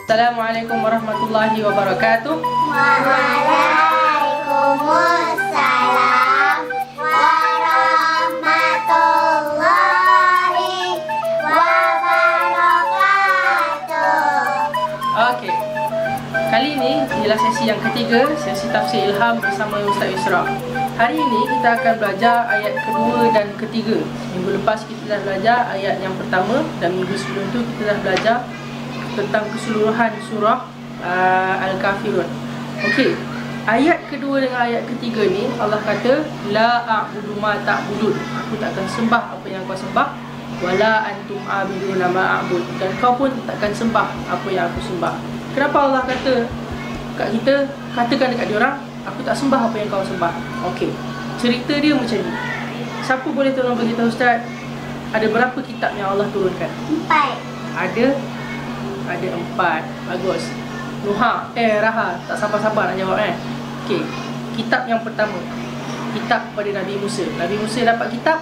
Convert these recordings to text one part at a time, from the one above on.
Assalamualaikum warahmatullahi wabarakatuh. Waalaikumsalam warahmatullahi wabarakatuh. Okey. Kali ini ialah sesi yang ketiga, sesi tafsir ilham bersama Ustaz Yusra. Hari ini kita akan belajar ayat kedua dan ketiga. Minggu lepas kita dah belajar ayat yang pertama dan minggu sebelum tu kita dah belajar tentang keseluruhan surah Al-Kafirun. Okey. Ayat kedua dengan ayat ketiga ni Allah kata la a'budu ma ta'budun. Aku takkan sembah apa yang kau sembah, wala antum a'buduna ma a'bud, dan kau pun takkan sembah apa yang aku sembah. Kenapa Allah kata kat kita, katakan dekat dia orang, aku tak sembah apa yang kau sembah. Okey. Cerita dia macam ni. Siapa boleh tolong beritahu Ustaz, ada berapa kitab yang Allah turunkan? 4. Ada 4. Bagus. Nuha, Raha, tak sabar-sabar nak jawab Okey. Kitab yang pertama, kitab pada Nabi Musa. Nabi Musa dapat kitab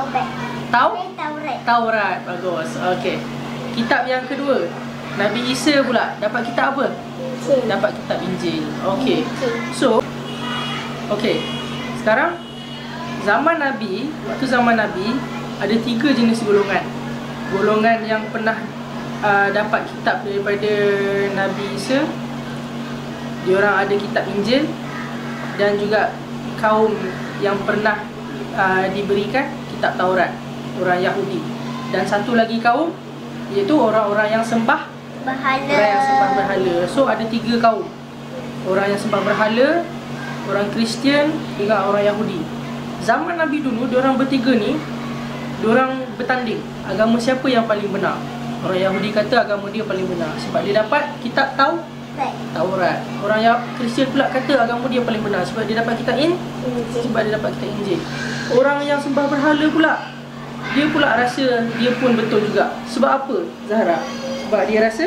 Taurat. Bagus. Okey. Kitab yang kedua, Nabi Isa pula dapat kitab apa? Dapat kitab Injil. Okey. So, okey. Sekarang zaman Nabi, waktu zaman Nabi ada 3 jenis golongan. Golongan yang pernah dapat kitab daripada Nabi Isa, diorang ada kitab Injil, dan juga kaum yang pernah diberikan kitab Taurat, orang Yahudi. Dan satu lagi kaum, iaitu orang-orang yang sembah Berhala. Orang yang sembah berhala. So ada 3 kaum. Orang yang sembah berhala, orang Kristian, dengan orang Yahudi. Zaman Nabi dulu, diorang bertiga ni, diorang bertanding agama siapa yang paling benar. Orang Yahudi kata agama dia paling benar sebab dia dapat kitab Taurat. Orang Kristian pula kata agama dia paling benar sebab dia dapat kitab Injil. Orang yang sembah berhala pula, dia pula rasa dia pun betul juga. Sebab apa, Zahra? Sebab dia rasa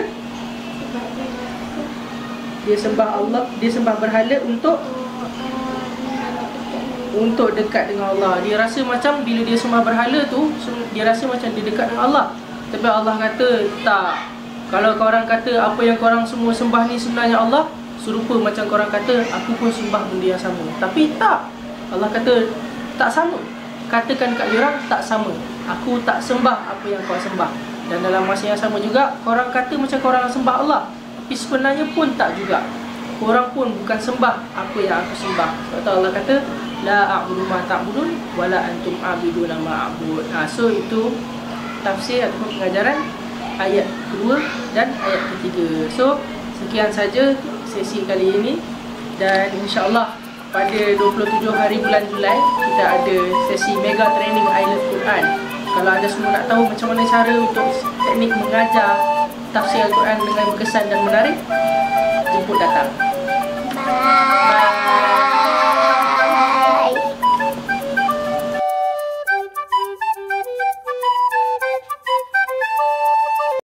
dia sembah Allah, dia sembah berhala untuk dekat dengan Allah. Dia rasa macam bila dia sembah berhala tu, dia rasa macam dia dekat dengan Allah. Tapi Allah kata tak. Kalau korang kata apa yang korang semua sembah ni sebenarnya Allah, serupa macam korang kata aku pun sembah benda yang sama. Tapi tak. Allah kata tak sama. Katakan kat dia orang tak sama. Aku tak sembah apa yang kau sembah. Dan dalam masa yang sama juga, korang kata macam korang sembah Allah, tapi sebenarnya pun tak juga. Korang pun bukan sembah apa yang aku sembah. Sebab tu Allah kata la a'budu ma ta'budun wala antum a'buduna ma a'bud. So itu tafsir ataupun pengajaran ayat kedua dan ayat ketiga. So sekian saja sesi kali ini, dan insya-Allah pada 27 hari bulan Julai kita ada sesi mega training I Love Quran. Kalau anda semua nak tahu macam mana cara untuk teknik mengajar tafsir Al-Quran dengan berkesan dan menarik, jemput datang. Bye.